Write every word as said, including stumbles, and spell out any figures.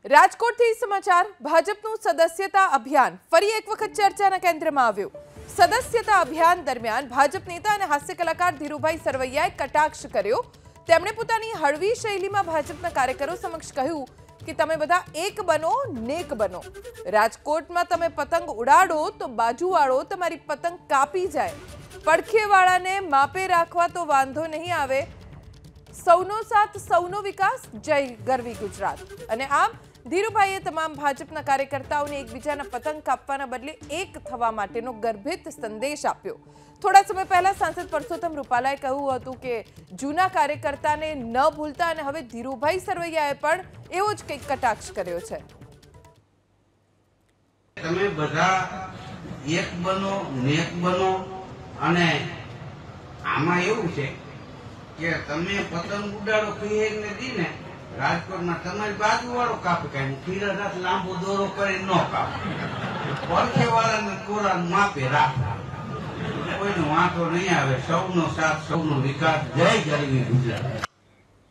રાજકોટથી સમાચાર ભાજપનું સદસ્યતા અભિયાન ફરી એક વખત ચર્ચાના કેન્દ્રમાં આવ્યું। સદસ્યતા અભિયાન દરમિયાન ભાજપ નેતા અને હાસ્ય કલાકાર ધીરુભાઈ સરવૈયાએ કટાક્ષ કર્યો। તેમણે પોતાની હળવી શૈલીમાં ભાજપના કાર્યકરો સમક્ષ કહ્યું કે તમે બધા એક બનો, નેક બનો। રાજકોટમાં તમે પતંગ ઉડાડો તો બાજુવાળો તમારી પતંગ કાપી જાય। પડખેવાળાને માપે રાખવા તો વાંધો નહીં આવે। સૌનો સાથ સૌનો વિકાસ, જય ગરવી ગુજરાત। અને આમ ધીરુભાઈએ તમામ ભાજપના કાર્યકર્તાઓને એકબીજાના પતંગ કાપવાના બદલે એક થવા માટેનો ગર્ભિત સંદેશ આપ્યો। થોડા સમય પહેલા સાંસદ પરસોત્તમ રૂપાલાએ કહ્યું હતું કે જૂના કાર્યકર્તાને ન ભૂલતા અને હવે ધીરુભાઈ સરવૈયાએ પણ એવો જ કંઈક કટાક્ષ કર્યો છે। તમે બધા એક બનો, નેક બનો। અને આમાં એવું છે કે તમે પતંગ ઉડાડો કહીએ ને રાજકોટમાં તમારી બાજુવાળો કાપે કાંઈ ફીરસ હાથ લાંબો દોરો કરી ન કાપે, પડખે વાળાને કોરા માપે રાખે, કોઈનો વાંધો નહીં આવે। સૌનો સાથ સૌનો વિકાસ, જય ગરવી ગુજરાત।